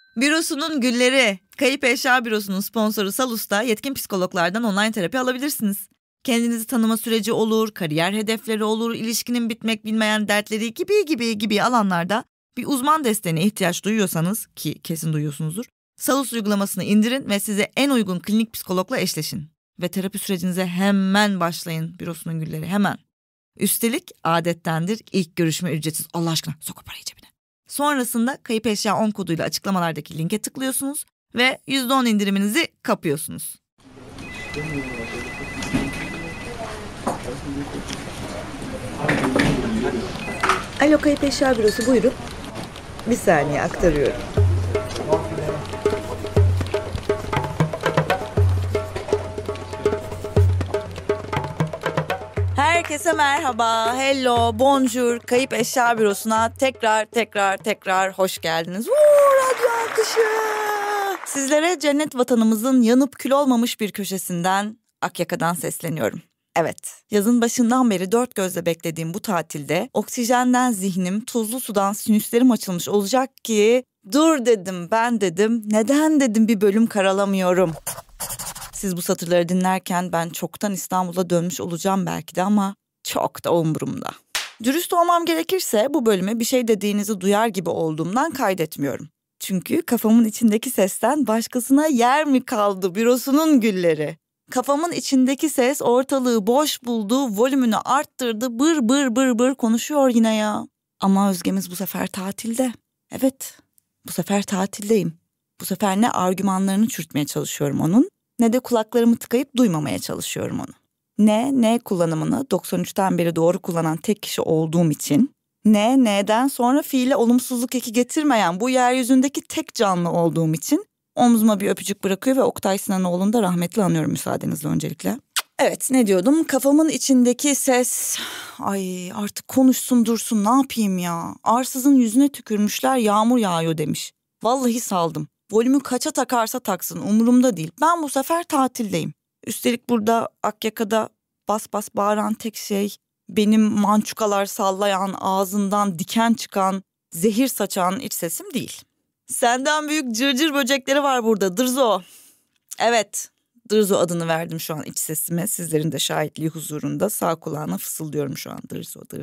Bürosunun gülleri. Kayıp Eşya Bürosu'nun sponsoru Salus'ta yetkin psikologlardan online terapi alabilirsiniz. Kendinizi tanıma süreci olur, kariyer hedefleri olur, ilişkinin bitmek bilmeyen dertleri gibi alanlarda bir uzman desteğine ihtiyaç duyuyorsanız, ki kesin duyuyorsunuzdur, Salus uygulamasını indirin ve size en uygun klinik psikologla eşleşin. Ve terapi sürecinize hemen başlayın Bürosunun gülleri, hemen. Üstelik adettendir, ilk görüşme ücretsiz. Allah aşkına sok o parayı cebine. Sonrasında Kayıp Eşya 10 koduyla açıklamalardaki linke tıklıyorsunuz ve %10 indiriminizi kapıyorsunuz. Alo, Kayıp Eşya Bürosu, buyurun. Bir saniye, aktarıyorum. Herkese merhaba, hello, bonjour. Kayıp Eşya Bürosu'na tekrar hoş geldiniz. Radyo alkışı. Sizlere cennet vatanımızın yanıp kül olmamış bir köşesinden, Akyaka'dan sesleniyorum. Evet, yazın başından beri dört gözle beklediğim bu tatilde oksijenden zihnim, tuzlu sudan sinüslerim açılmış olacak ki dur dedim, ben dedim, neden dedim bir bölüm karalamıyorum. Siz bu satırları dinlerken ben çoktan İstanbul'a dönmüş olacağım belki de ama çok da umurumda. Dürüst olmam gerekirse bu bölüme bir şey dediğinizi duyar gibi olduğumdan kaydetmiyorum. Çünkü kafamın içindeki sesten başkasına yer mi kaldı Bürosunun gülleri? Kafamın içindeki ses ortalığı boş buldu, volümünü arttırdı, bır konuşuyor yine ya. Ama Özgemiz bu sefer tatilde. Evet, bu sefer tatildeyim. Bu sefer ne argümanlarını çürütmeye çalışıyorum onun, ne de kulaklarımı tıkayıp duymamaya çalışıyorum onu. Ne kullanımını 93'ten beri doğru kullanan tek kişi olduğum için, ne'den sonra fiile olumsuzluk eki getirmeyen bu yeryüzündeki tek canlı olduğum için omzuma bir öpücük bırakıyor ve Oktay Sinanoğlu'nu da rahmetli anıyorum müsaadenizle öncelikle. Evet, ne diyordum? Kafamın içindeki ses, ay artık konuşsun dursun, ne yapayım ya? Arsızın yüzüne tükürmüşler, yağmur yağıyor demiş. Vallahi saldım. Volümü kaça takarsa taksın, umurumda değil. Ben bu sefer tatildeyim. Üstelik burada Akyaka'da bas bağıran tek şey, benim mançukalar sallayan, ağzından diken çıkan, zehir saçan iç sesim değil. Senden büyük cırcır böcekleri var burada Dırzo. Evet, Dırzo adını verdim şu an iç sesime. Sizlerin de şahitliği huzurunda sağ kulağına fısıldıyorum şu an.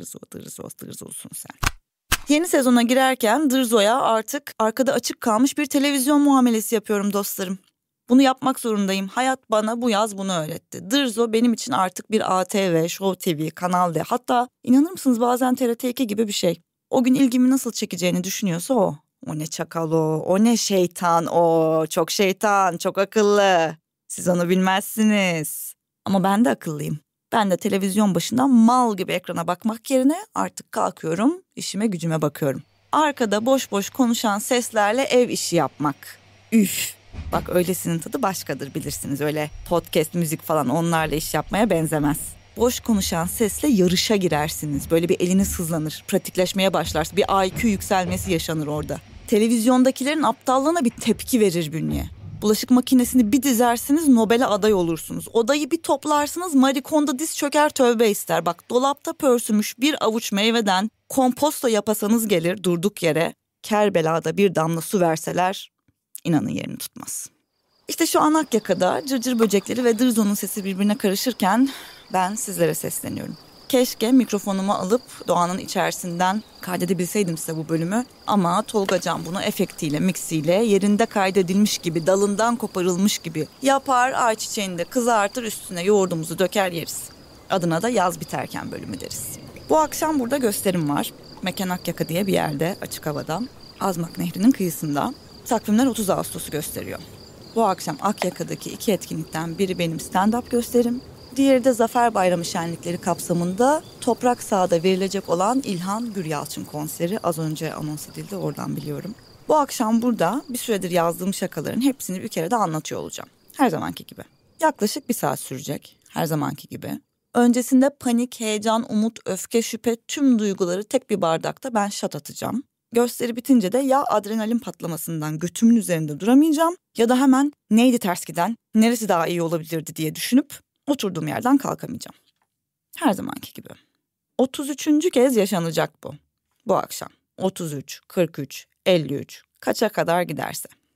Dırzo'sun sen. Yeni sezona girerken Dırzo'ya artık arkada açık kalmış bir televizyon muamelesi yapıyorum dostlarım. Bunu yapmak zorundayım. Hayat bana bu yaz bunu öğretti. Dırzo benim için artık bir ATV, Show TV, Kanal D. Hatta inanır mısınız bazen TRT2 gibi bir şey. O gün ilgimi nasıl çekeceğini düşünüyorsa o. O ne çakal o ne şeytan o. Çok şeytan, çok akıllı. Siz onu bilmezsiniz. Ama ben de akıllıyım. Ben de televizyon başından mal gibi ekrana bakmak yerine artık kalkıyorum, işime gücüme bakıyorum. Arkada boş konuşan seslerle ev işi yapmak. Üf! Bak öylesinin tadı başkadır bilirsiniz. Öyle podcast, müzik falan onlarla iş yapmaya benzemez. Boş konuşan sesle yarışa girersiniz. Böyle bir eliniz hızlanır, pratikleşmeye başlarsınız. Bir IQ yükselmesi yaşanır orada. Televizyondakilerin aptallığına bir tepki verir bünye. Bulaşık makinesini bir dizersiniz, Nobel'e aday olursunuz. Odayı bir toplarsınız, Marie Kondo diz çöker tövbe ister. Bak dolapta pörsümüş bir avuç meyveden komposto yapasanız gelir durduk yere. Kerbela'da bir damla su verseler inanın yerini tutmaz. İşte şu an Akyaka'da cırcır böcekleri ve Dırzo'nun sesi birbirine karışırken ben sizlere sesleniyorum. Keşke mikrofonumu alıp doğanın içerisinden kaydedebilseydim size bu bölümü. Ama Tolga Can bunu efektiyle, mixiyle yerinde kaydedilmiş gibi, dalından koparılmış gibi yapar, ayçiçeğini de kızartır, üstüne yoğurdumuzu döker yeriz. Adına da yaz biterken bölümü deriz. Bu akşam burada gösterim var. Mekan Akyaka diye bir yerde, açık havada. Azmak Nehri'nin kıyısında. Takvimler 30 Ağustos'u gösteriyor. Bu akşam Akyaka'daki 2 etkinlikten biri benim stand-up gösterim. Diğeri de Zafer Bayramı şenlikleri kapsamında Toprak Saha'da verilecek olan İlhan Güryalçın konseri. Az önce anons edildi, oradan biliyorum. Bu akşam burada bir süredir yazdığım şakaların hepsini bir kere de anlatıyor olacağım. Her zamanki gibi. Yaklaşık 1 saat sürecek. Her zamanki gibi. Öncesinde panik, heyecan, umut, öfke, şüphe tüm duyguları tek bir bardakta ben şat atacağım. Gösteri bitince de ya adrenalin patlamasından götümün üzerinde duramayacağım ya da hemen neydi ters giden, neresi daha iyi olabilirdi diye düşünüp oturduğum yerden kalkamayacağım. Her zamanki gibi. 33. kez yaşanacak bu. Bu akşam. 33, 43, 53, kaça kadar giderse.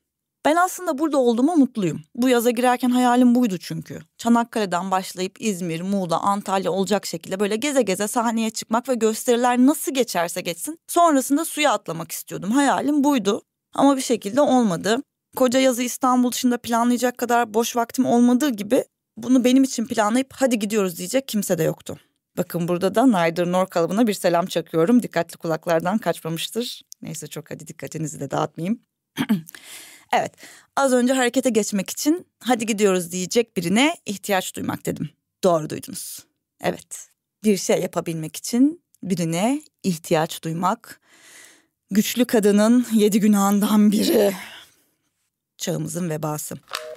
Ben aslında burada olduğuma mutluyum. Bu yaza girerken hayalim buydu çünkü. Çanakkale'den başlayıp İzmir, Muğla, Antalya olacak şekilde böyle geze geze sahneye çıkmak ve gösteriler nasıl geçerse geçsin. Sonrasında suya atlamak istiyordum. Hayalim buydu ama bir şekilde olmadı. Koca yazı İstanbul dışında planlayacak kadar boş vaktim olmadığı gibi bunu benim için planlayıp hadi gidiyoruz diyecek kimse de yoktu. Bakın burada da Neither Nor kalıbına bir selam çakıyorum. Dikkatli kulaklardan kaçmamıştır. Neyse çok hadi dikkatinizi de dağıtmayayım. Evet, az önce harekete geçmek için hadi gidiyoruz diyecek birine ihtiyaç duymak dedim. Doğru duydunuz. Evet, bir şey yapabilmek için birine ihtiyaç duymak. Güçlü kadının 7 günahından biri. Çağımızın vebası.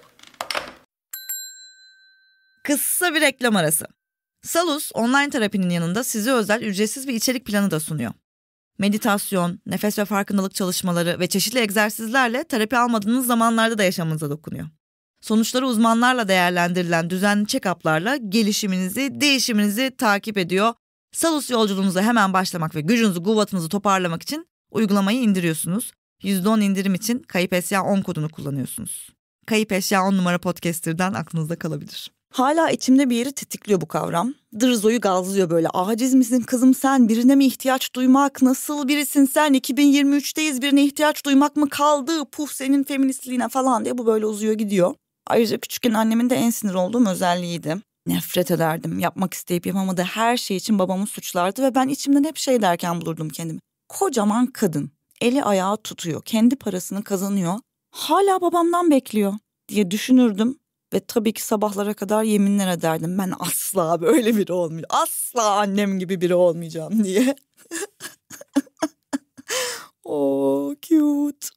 Kısa bir reklam arası. Salus online terapinin yanında size özel ücretsiz bir içerik planı da sunuyor. Meditasyon, nefes ve farkındalık çalışmaları ve çeşitli egzersizlerle terapi almadığınız zamanlarda da yaşamınıza dokunuyor. Sonuçları uzmanlarla değerlendirilen düzenli check-up'larla gelişiminizi, değişiminizi takip ediyor. Salus yolculuğunuza hemen başlamak ve gücünüzü, kuvvetinizi toparlamak için uygulamayı indiriyorsunuz. %10 indirim için Kayıp Eşya 10 kodunu kullanıyorsunuz. Kayıp Eşya 10 numara podcaster'dan aklınızda kalabilir. Hala içimde bir yeri tetikliyor bu kavram. Dırzoyu gazlıyor böyle. Aciz misin kızım sen? Birine mi ihtiyaç duymak? Nasıl birisin sen? 2023'teyiz, birine ihtiyaç duymak mı kaldı? Puh senin feministliğine falan diye bu böyle uzuyor gidiyor. Ayrıca küçükken annemin de en sinir olduğum özelliğiydi. Nefret ederdim. Yapmak isteyip yapamadığı her şey için babamı suçlardı ve ben içimden hep şey derken bulurdum kendimi. Kocaman kadın. Eli ayağı tutuyor. Kendi parasını kazanıyor. Hala babamdan bekliyor diye düşünürdüm. Ve tabii ki sabahlara kadar yeminler ederdim. Ben asla böyle biri olmayacağım. Asla annem gibi biri olmayacağım diye. Oh cute.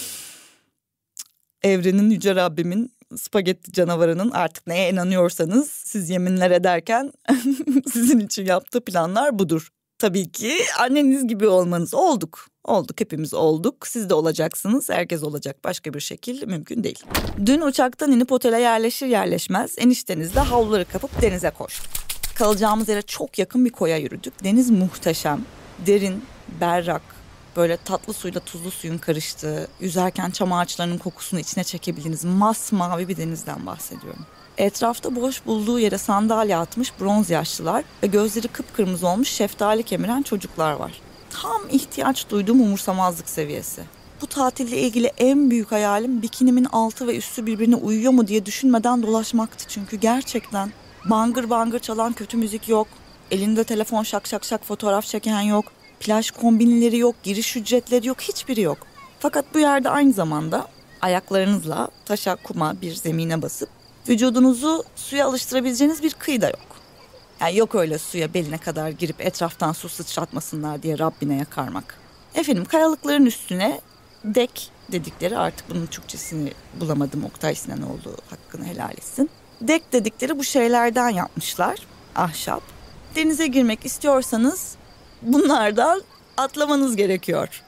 Evrenin yüce Rabbimin spagetti canavarının artık neye inanıyorsanız siz yeminler ederken sizin için yaptığı planlar budur. Tabii ki anneniz gibi olmanız olduk. Olduk, hepimiz olduk. Siz de olacaksınız. Herkes olacak. Başka bir şekil mümkün değil. Dün uçaktan inip otele yerleşir yerleşmez eniştenizle havluları kapıp denize koştuk. Kalacağımız yere çok yakın bir koya yürüdük. Deniz muhteşem, derin, berrak, böyle tatlı suyla tuzlu suyun karıştığı, yüzerken çam ağaçlarının kokusunu içine çekebildiğiniz masmavi bir denizden bahsediyorum. Etrafta boş bulduğu yere sandalye atmış bronz yaşlılar ve gözleri kıpkırmızı olmuş şeftali kemiren çocuklar var. Tam ihtiyaç duyduğum umursamazlık seviyesi. Bu tatille ilgili en büyük hayalim bikinimin altı ve üstü birbirine uyuyor mu diye düşünmeden dolaşmaktı. Çünkü gerçekten bangır bangır çalan kötü müzik yok. Elinde telefon şak şak şak fotoğraf çeken yok. Plaj kombinleri yok, giriş ücretleri yok, hiçbiri yok. Fakat bu yerde aynı zamanda ayaklarınızla taşa, kuma bir zemine basıp vücudunuzu suya alıştırabileceğiniz bir kıyı da yok. Yani yok öyle suya beline kadar girip etraftan su sıçratmasınlar diye Rabbine yakarmak. Efendim kayalıkların üstüne dek dedikleri, artık bunun Türkçesini bulamadım, Oktay Sinanoğlu hakkını helal etsin. Dek dedikleri bu şeylerden yapmışlar, ahşap. Denize girmek istiyorsanız bunlardan atlamanız gerekiyor.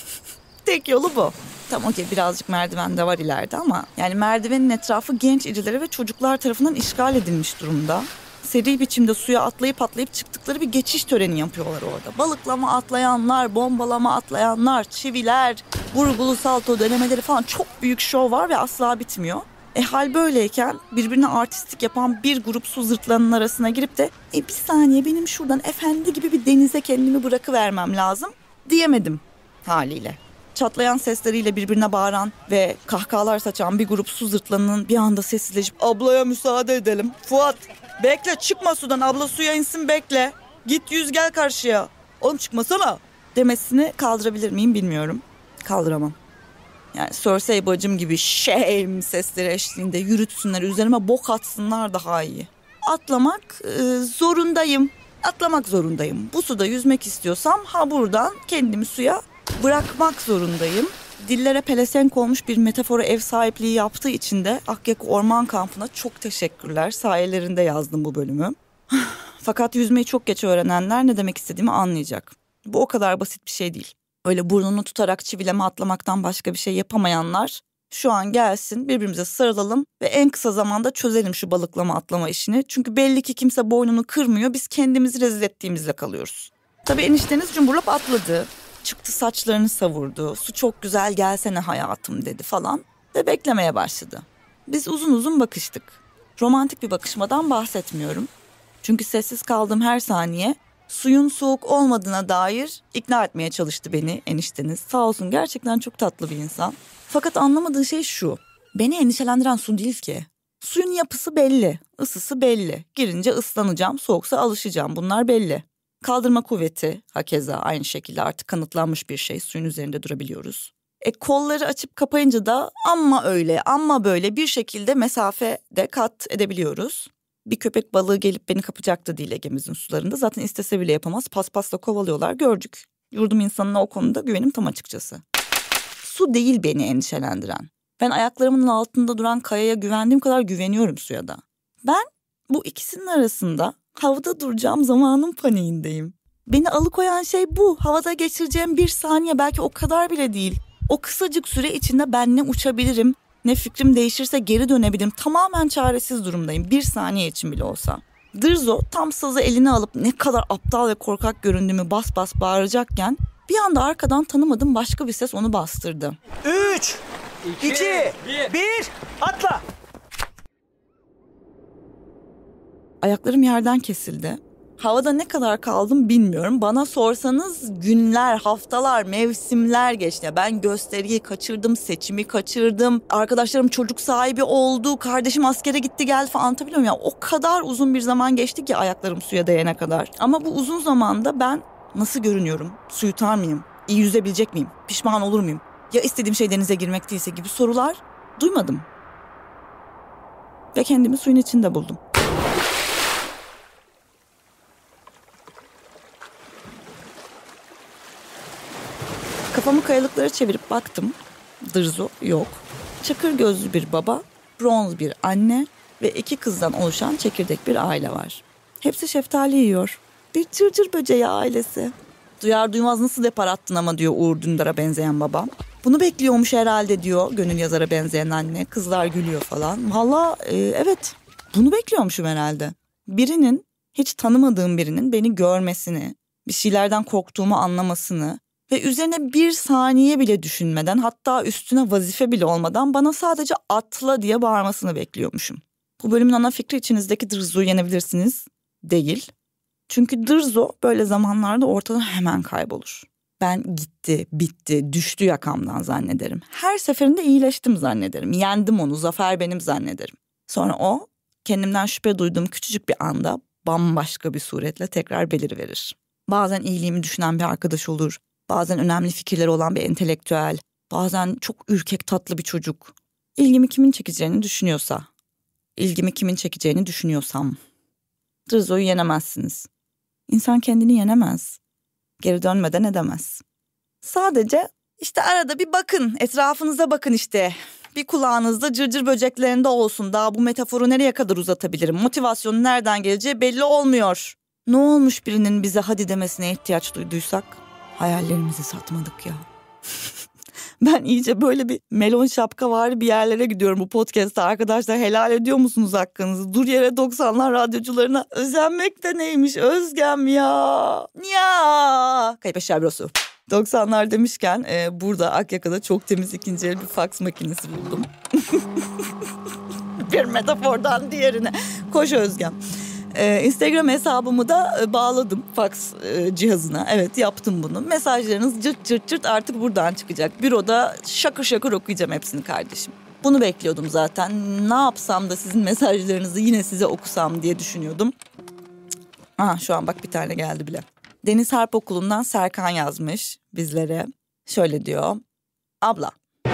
Tek yolu bu. Tamam okey, birazcık merdiven de var ileride ama yani merdivenin etrafı genç irileri ve çocuklar tarafından işgal edilmiş durumda. Seri biçimde suya atlayıp çıktıkları bir geçiş töreni yapıyorlar orada. Balıklama atlayanlar, bombalama atlayanlar, çiviler, vurgulu salto denemeleri falan, çok büyük şov var ve asla bitmiyor. Hal böyleyken birbirine artistik yapan bir grup su zırtlarının arasına girip de bir saniye benim şuradan efendi gibi bir denize kendimi bırakıvermem lazım diyemedim haliyle. Çatlayan sesleriyle birbirine bağıran ve kahkahalar saçan bir grup su zırtlarının bir anda sessizleşip ablaya müsaade edelim. Fuat bekle, çıkma sudan, abla suya insin, bekle. Git yüz gel karşıya. Oğlum çıkmasana demesini kaldırabilir miyim bilmiyorum. Kaldıramam. Yani Cersei bacım gibi shame sesleri eşliğinde yürütsünler, üzerime bok atsınlar daha iyi. Atlamak zorundayım. Atlamak zorundayım. Bu suda yüzmek istiyorsam buradan kendimi suya bırakmak zorundayım. Dillere pelesenk olmuş bir metafora ev sahipliği yaptığı için de Akyaka Orman Kampı'na çok teşekkürler. Sayelerinde yazdım bu bölümü. Fakat yüzmeyi çok geç öğrenenler ne demek istediğimi anlayacak. Bu o kadar basit bir şey değil. Öyle burnunu tutarak çivileme atlamaktan başka bir şey yapamayanlar şu an gelsin, birbirimize sarılalım ve en kısa zamanda çözelim şu balıklama atlama işini. Çünkü belli ki kimse boynunu kırmıyor, biz kendimizi rezil ettiğimizle kalıyoruz. Tabii enişteniz cumburlop atladı. Çıktı saçlarını savurdu. Su çok güzel, gelsene hayatım dedi falan. ve beklemeye başladı. Biz uzun uzun bakıştık. Romantik bir bakışmadan bahsetmiyorum. Çünkü sessiz kaldığım her saniye suyun soğuk olmadığına dair ikna etmeye çalıştı beni enişteniz. Sağ olsun, gerçekten çok tatlı bir insan. Fakat anlamadığı şey şu: beni endişelendiren su değil ki. Suyun yapısı belli, ısısı belli. Girince ıslanacağım, soğuksa alışacağım, bunlar belli. Kaldırma kuvveti hakeza aynı şekilde artık kanıtlanmış bir şey. Suyun üzerinde durabiliyoruz. Kolları açıp kapayınca da amma öyle amma böyle bir şekilde mesafe de kat edebiliyoruz. Bir köpek balığı gelip beni kapacaktı değil Ege'mizin sularında. Zaten istese bile yapamaz. Paspasla kovalıyorlar, gördük. Yurdum insanına o konuda güvenim tam açıkçası. Su değil beni endişelendiren. Ben ayaklarımın altında duran kayaya güvendiğim kadar güveniyorum suya da. Ben bu ikisinin arasında havada duracağım zamanın paniğindeyim. Beni alıkoyan şey bu. Havada geçireceğim bir saniye, belki o kadar bile değil. O kısacık süre içinde ben ne uçabilirim, ne fikrim değişirse geri dönebilirim. Tamamen çaresiz durumdayım, bir saniye için bile olsa. Dırzo tam sazı eline alıp ne kadar aptal ve korkak göründüğümü bas bas bağıracakken bir anda arkadan tanımadığım başka bir ses onu bastırdı. 3, 2, 1, atla! Ayaklarım yerden kesildi. Havada ne kadar kaldım bilmiyorum. Bana sorsanız günler, haftalar, mevsimler geçti. Ben gösteriyi kaçırdım, seçimi kaçırdım. Arkadaşlarım çocuk sahibi oldu. Kardeşim askere gitti geldi falan, anlatabiliyor muyum? O kadar uzun bir zaman geçti ki ayaklarım suya değene kadar. Ama bu uzun zamanda ben nasıl görünüyorum? Su yutar mıyım? İyi yüzebilecek miyim? Pişman olur muyum? Ya istediğim şey denize girmek değilse gibi sorular duymadım. Ve kendimi suyun içinde buldum. Kafamı kayalıklara çevirip baktım. Dırzo yok. Çakır gözlü bir baba, bronz bir anne ve 2 kızdan oluşan çekirdek bir aile var. Hepsi şeftali yiyor. Bir cırcır böceği ailesi. Duyar duymaz nasıl depar attın ama diyor Uğur Dündar'a benzeyen baba. Bunu bekliyormuş herhalde diyor gönül yazara benzeyen anne. Kızlar gülüyor falan. Valla evet, bunu bekliyormuşum herhalde. Birinin, hiç tanımadığım birinin beni görmesini, bir şeylerden korktuğumu anlamasını ve üzerine bir saniye bile düşünmeden, hatta üstüne vazife bile olmadan bana sadece atla diye bağırmasını bekliyormuşum. Bu bölümün ana fikri içinizdeki Dırzo'yu yenebilirsiniz değil. Çünkü Dırzo böyle zamanlarda ortadan hemen kaybolur. Ben gitti, bitti, düştü yakamdan zannederim. Her seferinde iyileştim zannederim. Yendim onu, zafer benim zannederim. Sonra o, kendimden şüphe duyduğum küçücük bir anda bambaşka bir suretle tekrar beliriverir. Bazen iyiliğimi düşünen bir arkadaş olur. Bazen önemli fikirleri olan bir entelektüel. Bazen çok ürkek tatlı bir çocuk. İlgimi kimin çekeceğini düşünüyorsam. Dırzo'yu yenemezsiniz. İnsan kendini yenemez. Geri dönmeden edemez. Sadece işte arada bir bakın, etrafınıza bakın işte. Bir kulağınızda cırcır böceklerinde olsun. Daha bu metaforu nereye kadar uzatabilirim? Motivasyonun nereden geleceği belli olmuyor. Ne olmuş birinin bize hadi demesine ihtiyaç duyduysak? Hayallerimizi satmadık ya. Ben iyice böyle bir melon şapka var bir yerlere gidiyorum bu podcast'ta. Arkadaşlar, helal ediyor musunuz hakkınızı? Dur yere 90'lar radyocularına özenmek de neymiş Özgem ya. Ya. Kayıp eşya bürosu. 90'lar demişken burada Akyaka'da çok temiz ikinci el bir faks makinesi buldum. Bir metafordan diğerine. Koş Özgem. Instagram hesabımı da bağladım fax cihazına. Evet, yaptım bunu. Mesajlarınız cırt cırt cırt artık buradan çıkacak. Büroda şakır şakır okuyacağım hepsini kardeşim. Bunu bekliyordum zaten. Ne yapsam da sizin mesajlarınızı yine size okusam diye düşünüyordum. Şu an bak bir tane geldi bile. Deniz Harp Okulu'ndan Serkan yazmış bizlere. Şöyle diyor. Abla.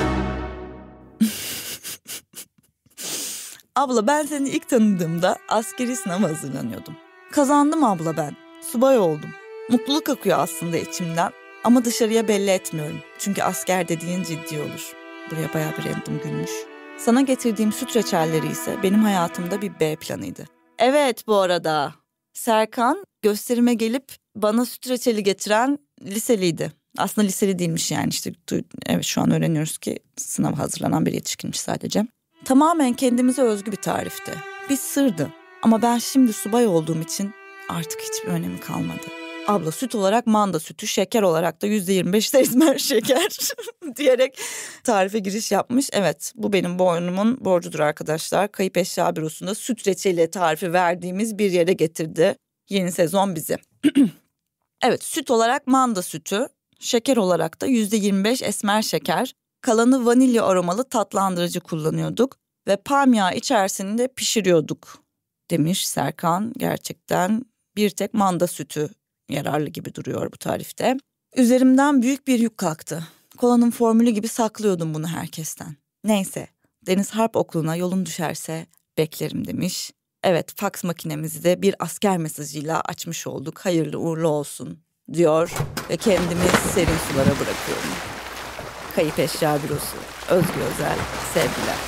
Abla, ben seni ilk tanıdığımda askeri sınava hazırlanıyordum. Kazandım abla ben. Subay oldum. Mutluluk akıyor aslında içimden ama dışarıya belli etmiyorum. Çünkü asker dediğin ciddi olur. Buraya bayağı bir random gülmüş. Sana getirdiğim süt reçelleri ise benim hayatımda bir B planıydı. Evet, bu arada Serkan gösterime gelip bana süt reçeli getiren liseliydi. Aslında liseli değilmiş yani işte. Evet, şu an öğreniyoruz ki sınava hazırlanan bir yetişkinmiş sadece. Tamamen kendimize özgü bir tarifti. Bir sırdı. Ama ben şimdi subay olduğum için artık hiçbir önemi kalmadı. Abla süt olarak manda sütü, şeker olarak da %25 esmer şeker diyerek tarife giriş yapmış. Evet, bu benim boynumun borcudur arkadaşlar. Kayıp Eşya Bürosu'nda süt reçeli tarifi verdiğimiz bir yere getirdi yeni sezon bizi. Evet, süt olarak manda sütü, şeker olarak da %25 esmer şeker, kalanı vanilya aromalı tatlandırıcı kullanıyorduk ve palm yağı içerisinde pişiriyorduk demiş Serkan. Gerçekten bir tek manda sütü yararlı gibi duruyor bu tarifte. Üzerimden büyük bir yük kalktı. Kolanın formülü gibi saklıyordum bunu herkesten. Neyse, Deniz Harp Okulu'na yolun düşerse beklerim demiş. Evet, faks makinemizi de bir asker mesajıyla açmış olduk. Hayırlı uğurlu olsun diyor ve kendimi serin sulara bırakıyorum. Kayıp Eşya Bürosu, Özgü Özel, sevgiler.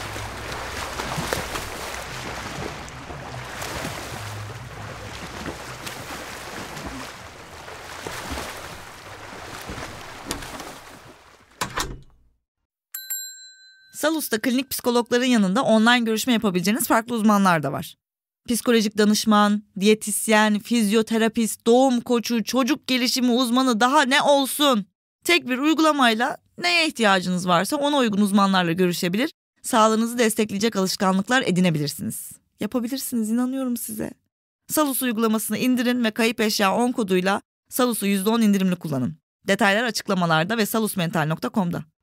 Salus'ta klinik psikologların yanında online görüşme yapabileceğiniz farklı uzmanlar da var. Psikolojik danışman, diyetisyen, fizyoterapist, doğum koçu, çocuk gelişimi uzmanı daha ne olsun? Tek bir uygulamayla neye ihtiyacınız varsa ona uygun uzmanlarla görüşebilir, sağlığınızı destekleyecek alışkanlıklar edinebilirsiniz. Yapabilirsiniz, inanıyorum size. Salus uygulamasını indirin ve Kayıp Eşya 10 koduyla Salus'u %10 indirimli kullanın. Detaylar açıklamalarda ve salusmental.com'da.